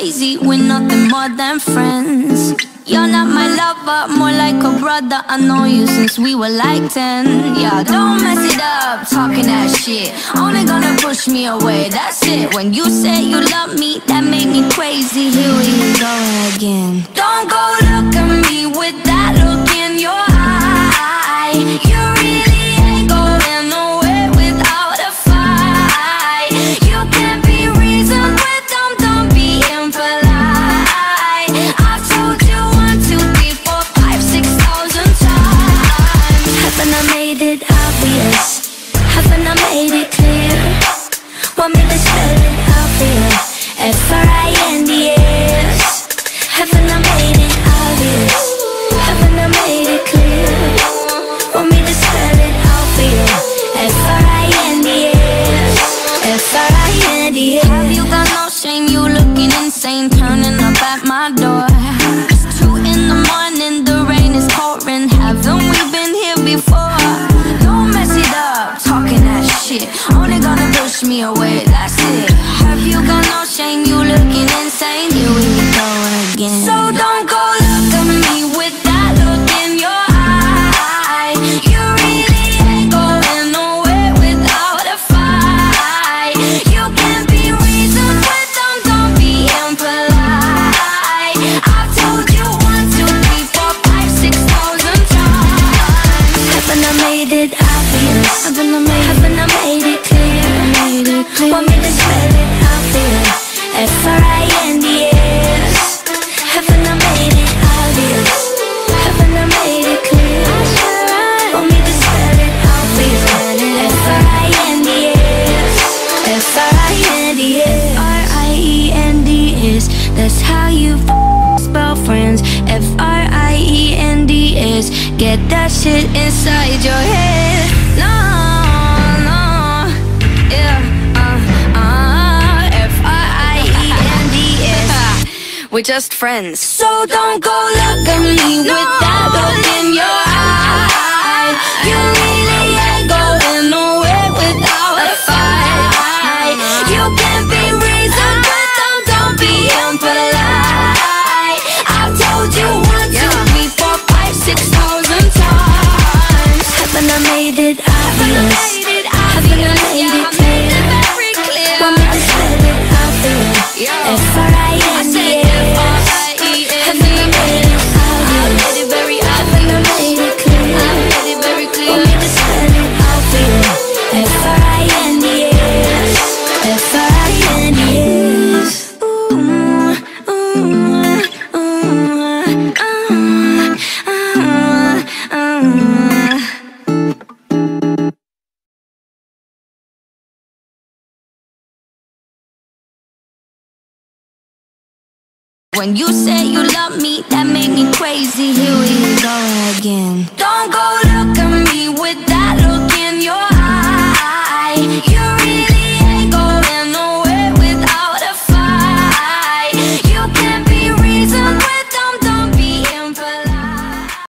crazy, we're nothing more than friends. You're not my lover, more like a brother. I know you since we were like 10. Yeah, don't mess it up, talking that shit. Only gonna push me away, that's it. When you say you love me, that made me crazy. Here we go again. Don't go look at me with that look in your eye. You really ain't going nowhere without a fight. You can't be reasoned with, don't be impolite. I've told you 1, 2, 3, 4, 5, 6,000 times. Haven't I made it obvious? Haven't I made it clear? Want me to spell it out for you? F-R-I-N-D-S. Haven't I made it obvious? Haven't I made it clear? Want me to spell it out for you? F-R-I-N-D-S. F-R-I-N-D-S. Have you got no shame? You looking insane, turning up at my door. It's 2 in the morning, the rain is pouring. Haven't we been here before? Don't mess it up, talking that shit. Only gonna push me away, that's it. Have you got no shame? You looking insane. Here we go again. So don't go look at me with that look in your eye. You really ain't going nowhere without a fight. You can't be reasoned with, don't be impolite. I've told you 1, 2, 3, 4, 5, 6,000 times. Haven't I made it obvious? Haven't I made it clear? Want me to spell it out for you? F-R-I-N-D-S. Haven't I made it obvious? Haven't I made it clear? Want me to spell it out for you? F-R-I-N-D-S. F-R-I-N-D-S. R-I-E-N-D-S. That's how you spell friends. F-R-I-E-N-D-S. Get that shit inside your head. No, yeah, F-R-I-E-N-D-S. We're just friends. So don't go look at me with that look in your eye. You really ain't going nowhere without a fight. You can't be reasoned with, don't be impolite. I've told you 1, 2, 3, 4, 5, 6,000 times. Haven't I made it obvious? Haven't I made it clear? Want me to spell it out for you? F-R-I-N-D-S. Haven't I made it obvious? Haven't I made it clear? Want me to spell it out for you? F-R-I-N-D-S. F-R-I-N-D-S. When you say you love me, that made me crazy. Here we go again. Don't go look